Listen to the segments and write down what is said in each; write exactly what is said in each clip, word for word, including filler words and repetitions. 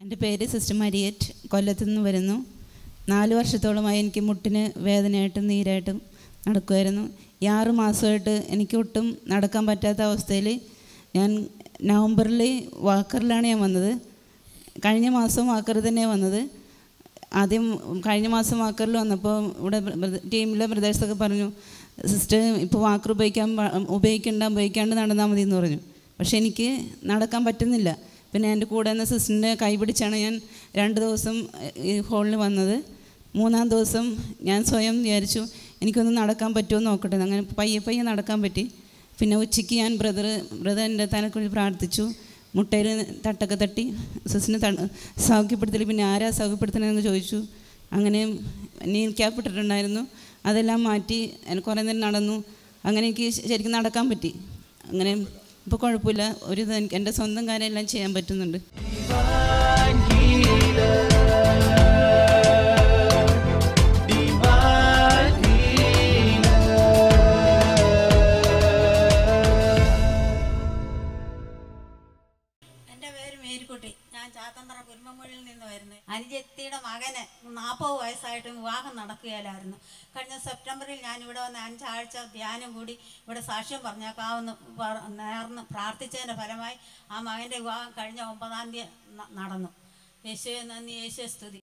എൻ്റെ പേര് sister Mariette, കൊല്ലത്തു നിന്ന് വരുന്നു. നാല് വർഷത്തോളമായി എനിക്ക് മുട്ടിന് വേദനയായിട്ടും നീരായിട്ടും നടക്കുമായിരുന്നു. ഈ ആറ് മാസമായിട്ട് എനിക്ക് ഒട്ടും നടക്കാൻ പറ്റാത്ത അവസ്ഥയിൽ ഞാൻ നവംബറിൽ വാക്കറിലാണ് ഞാൻ വന്നത്. കഴിഞ്ഞ മാസം വാക്കറിൽ തന്നെയാണ് വന്നത്. ആദ്യം കഴിഞ്ഞ മാസം വാക്കറിൽ വന്നപ്പോൾ ഇവിടെ ടീമിലെ ബ്രദേഴ്സൊക്കെ പറഞ്ഞു, സിസ്റ്റർ ഇപ്പോൾ വാക്കർ ഉപയോഗിക്കാൻ ഉപയോഗിക്കണ്ട ഉപയോഗിക്കാണ്ട് നടന്നാൽ മതി എന്ന് പറഞ്ഞു. പക്ഷെ എനിക്ക് നടക്കാൻ പറ്റുന്നില്ല. പിന്നെ എൻ്റെ കൂടെ നിന്ന് സിസ്റ്ററിൻ്റെ കൈ പിടിച്ചാണ് ഞാൻ രണ്ട് ദിവസം ഈ ഹോളിൽ വന്നത്. മൂന്നാം ദിവസം ഞാൻ സ്വയം വിചാരിച്ചു എനിക്കൊന്ന് നടക്കാൻ പറ്റുമോ നോക്കട്ടെ. അങ്ങനെ പയ്യെ പയ്യെ നടക്കാൻ പറ്റി. പിന്നെ ഉച്ചയ്ക്ക് ഞാൻ ബ്രദർ ബ്രദർ എൻ്റെ തലക്കുള്ളിൽ പ്രാർത്ഥിച്ചു. മുട്ടയിൽ തട്ടൊക്കെ തട്ടി സിസ്റ്ററിനെ ത സൗഖ്യപ്പെടുത്തൽ. പിന്നെ ആരാ സൗഖ്യപ്പെടുത്തണമെന്ന് ചോദിച്ചു. അങ്ങനെ നീ ക്യാപ്പിട്ടിട്ടുണ്ടായിരുന്നു, അതെല്ലാം മാറ്റി കുറേ നേരം നടന്നു. അങ്ങനെ എനിക്ക് ശരിക്കും നടക്കാൻ പറ്റി. അങ്ങനെ ഇപ്പോൾ കുഴപ്പമില്ല. ഒരു ഇത് എനിക്ക് എൻ്റെ സ്വന്തം കാര്യം എല്ലാം ചെയ്യാൻ പറ്റുന്നുണ്ട്. ഞാൻ ചാത്തമ്പ്ര കുരുമ്പമുള്ളിൽ നിന്ന് വരുന്നത്. അനുജത്തിയുടെ മകന് നാൽപ്പത് വയസ്സായിട്ടും വിവാഹം നടക്കുകയില്ലായിരുന്നു. കഴിഞ്ഞ സെപ്റ്റംബറിൽ ഞാൻ ഇവിടെ വന്ന് അഞ്ചാഴ്ച ധ്യാനം കൂടി ഇവിടെ സാക്ഷ്യം പറഞ്ഞേക്കാവുന്ന നേർന്ന് പ്രാർത്ഥിച്ചതിൻ്റെ ഫലമായി ആ മകൻ്റെ വിവാഹം കഴിഞ്ഞ ഒമ്പതാം തീയതി നടന്നു. യേശുവേ നന്ദി, യേശുവേ സ്തുതി.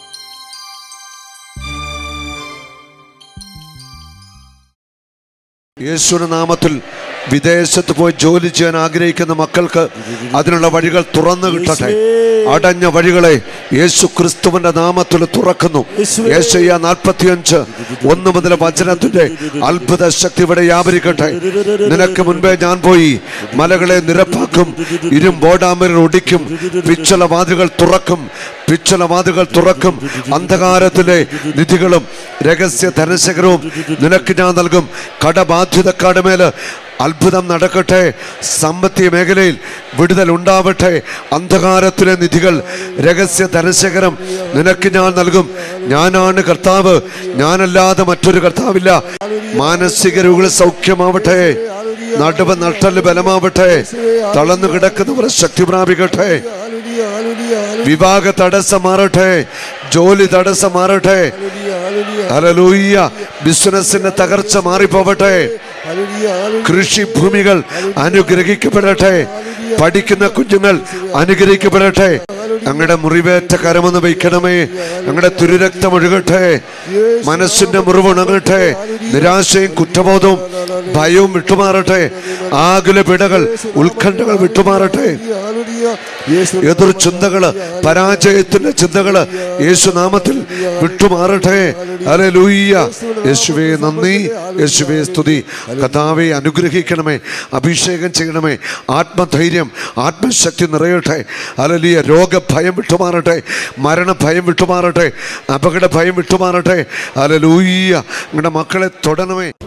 യേശുവിന്റെ നാമത്തിൽ വിദേശത്ത് പോയി ജോലി ചെയ്യാൻ ആഗ്രഹിക്കുന്ന മക്കൾക്ക് അതിനുള്ള വഴികൾ തുറന്നു കിട്ടട്ടെ. അടഞ്ഞ വഴികളെ യേശു ക്രിസ്തുവിന്റെ നാമത്തിൽ തുറക്കുന്നു. യേശയ്യ നാൽപ്പത്തിയഞ്ച് ഒന്ന് മുതൽ വചനത്തിന്റെ അത്ഭുത ശക്തി ഇവിടെ വ്യാപരിക്കട്ടെ. നിനക്ക് മുൻപേ ഞാൻ പോയി മലകളെ നിരപ്പാക്കും, ഇരുമ്പോടാമരൽ ഒടിക്കും, പിച്ചള വാതിലുകൾ തുറക്കും, പിച്ചള വാതിലുകൾ തുറക്കും. അന്ധകാരത്തിലെ നിധികളും രഹസ്യ ധനശേഖരവും നിനക്ക് ഞാൻ നൽകും. കടബാധ്യതക്കാരുടെ മേല് അത്ഭുതം നടക്കട്ടെ. സാമ്പത്തിക മേഖലയിൽ വിടുതൽ ഉണ്ടാവട്ടെ. അന്ധകാരത്തിലെ നിധികൾ, രഹസ്യ ധനശേഖരം നിനക്ക് ഞാൻ നൽകും. ഞാനാണ് കർത്താവ്, ഞാനല്ലാതെ മറ്റൊരു കർത്താവില്ല. മാനസിക രോഗികൾ സൗഖ്യമാവട്ടെ. നടുവ് നട്ടല് ബലമാവട്ടെ. തളർന്നു കിടക്കുന്നവർ ശക്തി പ്രാപിക്കട്ടെ. വിവാഹ തടസ്സം മാറട്ടെ. ജോലി തടസ്സം മാറട്ടെ. ഹല്ലേലൂയ. ബിസിനസിന്റെ തകർച്ച മാറിപ്പോവട്ടെ. കൃഷിഭൂമികൾ അനുഗ്രഹിക്കപ്പെടട്ടെ. പഠിക്കുന്ന കുഞ്ഞുങ്ങൾ അനുഗ്രഹിക്കപ്പെടട്ടെ. ഞങ്ങളുടെ മുറിവേറ്റ കരമൊന്ന് വയ്ക്കണമേ. ഞങ്ങളുടെ തിരുരക്തം ഒഴുകട്ടെ. മനസ്സിന്റെ മുറിവുണങ്ങട്ടെ. നിരാശയും കുറ്റബോധവും ഭയവും വിട്ടുമാറട്ടെ. ആകുല പിടകൾ, ഉത്കണ്ഠകൾ വിട്ടുമാറട്ടെ. എതിർ ചിന്തകള്, പരാജയത്തിന്റെ ചിന്തകള് യേശുനാമത്തിൽ വിട്ടുമാറട്ടെ. ഹല്ലേലൂയ. യേശുവേ നന്ദി, യേശുവേ സ്തുതി. കർത്താവേ അനുഗ്രഹിക്കണമേ, അഭിഷേകം ചെയ്യണമേ. ആത്മധൈര്യം, ആത്മശക്തി നിറയട്ടെ. ഹല്ലേലൂയ. രോഗഭയം വിട്ടുമാറട്ടെ. മരണഭയം വിട്ടുമാറട്ടെ. അപകട ഭയം വിട്ടുമാറട്ടെ. ഹല്ലേലൂയ. നിങ്ങളുടെ മക്കളെ തൊടണമേ.